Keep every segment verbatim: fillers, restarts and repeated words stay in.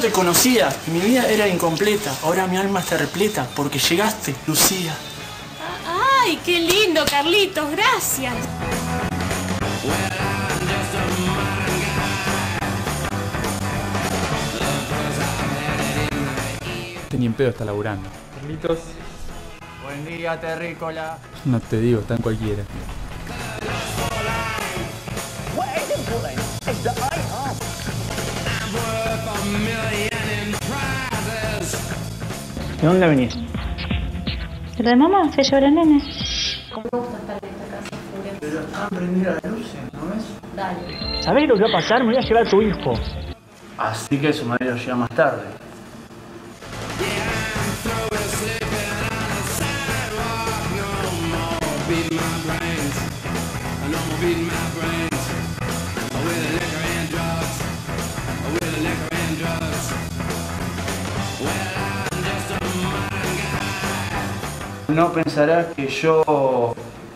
te conocía y mi vida era incompleta. Ahora mi alma está repleta porque llegaste, Lucía. ¡Ay, qué lindo, Carlitos! Gracias. Este ni en pedo está laburando. Carlitos. Buen día, terrícola. No te digo, está en cualquiera. ¿De dónde venís? ¿Pero de mamá? ¿Se lleva el nene? ¿Cómo me gusta estar en esta casa, Julia? Pero están prendidas las luces, ¿no ves? Dale. ¿Sabés lo que va a pasar? Me voy a llevar a tu hijo. Así que su marido llega más tarde. No pensará que yo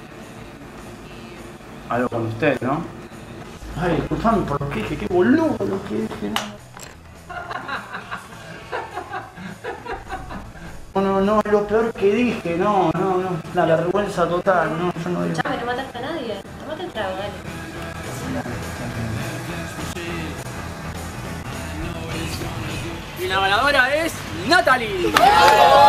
hablo con usted, ¿no? Ay, disculpame por lo que dije, qué boludo lo que dije. No, no, no, lo peor que dije, no, no, no, la vergüenza total, no, yo no digo. Chame, no mataste a nadie. Tomate el trago, dale. Y la ganadora es Natalie.